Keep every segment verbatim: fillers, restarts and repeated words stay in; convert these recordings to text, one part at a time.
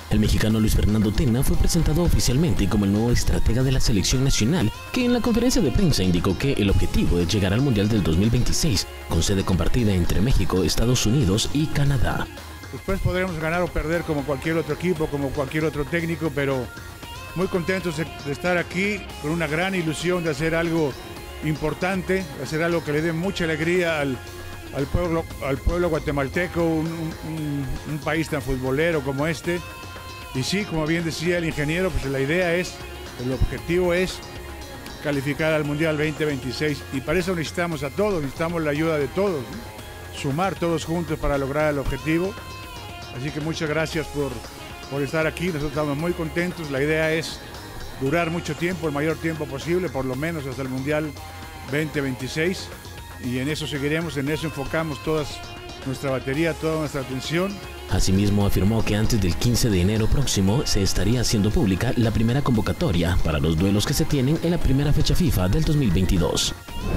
El mexicano Luis Fernando Tena fue presentado oficialmente como el nuevo estratega de la selección nacional, que en la conferencia de prensa indicó que el objetivo es llegar al Mundial del dos mil veintiséis, con sede compartida entre México, Estados Unidos y Canadá. Después podremos ganar o perder como cualquier otro equipo, como cualquier otro técnico, pero muy contentos de, de estar aquí con una gran ilusión de hacer algo importante, de hacer algo que le dé mucha alegría al, al, pueblo, al pueblo guatemalteco, un, un, un país tan futbolero como este. Y sí, como bien decía el ingeniero, pues la idea es, el objetivo es calificar al Mundial veinte veintiséis, y para eso necesitamos a todos, necesitamos la ayuda de todos, ¿no? Sumar todos juntos para lograr el objetivo. Así que muchas gracias por, por estar aquí, nosotros estamos muy contentos. La idea es durar mucho tiempo, el mayor tiempo posible, por lo menos hasta el Mundial veinte veintiséis, y en eso seguiremos, en eso enfocamos toda nuestra batería, toda nuestra atención. Asimismo, afirmó que antes del quince de enero próximo se estaría haciendo pública la primera convocatoria para los duelos que se tienen en la primera fecha FIFA del dos mil veintidós.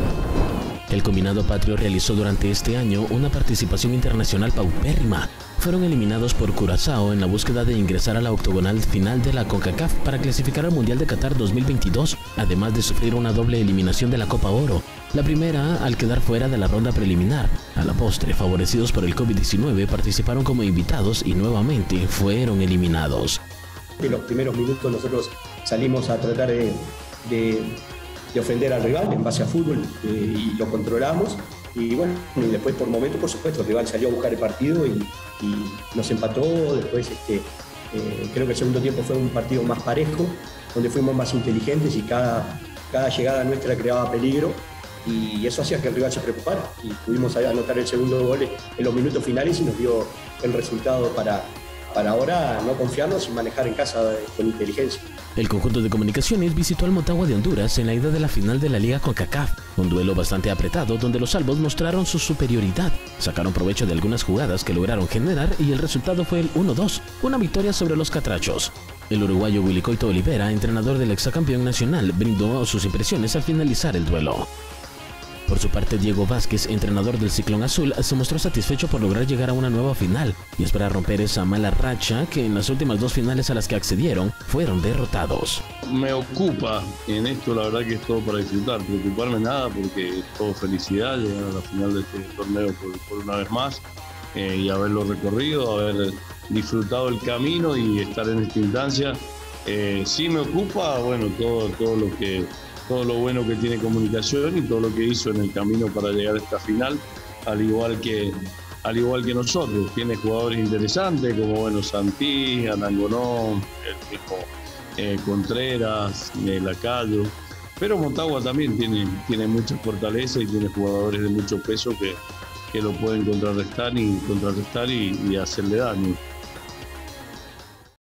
El combinado patrio realizó durante este año una participación internacional paupérrima. Fueron eliminados por Curazao en la búsqueda de ingresar a la octogonal final de la CONCACAF para clasificar al Mundial de Qatar dos mil veintidós, además de sufrir una doble eliminación de la Copa Oro. La primera al quedar fuera de la ronda preliminar. A la postre, favorecidos por el COVID diecinueve, participaron como invitados y nuevamente fueron eliminados. En los primeros minutos nosotros salimos a tratar de, de, de ofender al rival en base a fútbol, eh, y lo controlamos. Y bueno, y después por momentos, por supuesto, el rival salió a buscar el partido y, y nos empató. Después este, eh, creo que el segundo tiempo fue un partido más parejo, donde fuimos más inteligentes y cada, cada llegada nuestra creaba peligro, y eso hacía que el rival se preocupara, y pudimos anotar el segundo gol en los minutos finales y nos dio el resultado para, para ahora no confiarnos y manejar en casa con inteligencia. El conjunto de comunicaciones visitó al Motagua de Honduras en la ida de la final de la Liga CONCACAF, un duelo bastante apretado donde los albos mostraron su superioridad, sacaron provecho de algunas jugadas que lograron generar y el resultado fue el uno dos, una victoria sobre los catrachos. El uruguayo Willy Coito Olivera, entrenador del exacampeón nacional, brindó sus impresiones al finalizar el duelo. Por su parte, Diego Vázquez, entrenador del Ciclón Azul, se mostró satisfecho por lograr llegar a una nueva final y espera romper esa mala racha que en las últimas dos finales a las que accedieron fueron derrotados. Me ocupa en esto, la verdad que es todo para disfrutar, preocuparme nada porque es todo felicidad llegar a la final de este torneo por, por una vez más, eh, y haberlo recorrido, haber disfrutado el camino y estar en esta instancia. Eh, sí me ocupa, bueno, todo, todo lo que... todo lo bueno que tiene comunicación y todo lo que hizo en el camino para llegar a esta final, al igual que, al igual que nosotros. Tiene jugadores interesantes como bueno, Santí, Anangonó, el mismo eh, Contreras, eh, Lacayo, pero Motagua también tiene, tiene mucha fortaleza y tiene jugadores de mucho peso que, que lo pueden contrarrestar y, contrarrestar y, y hacerle daño.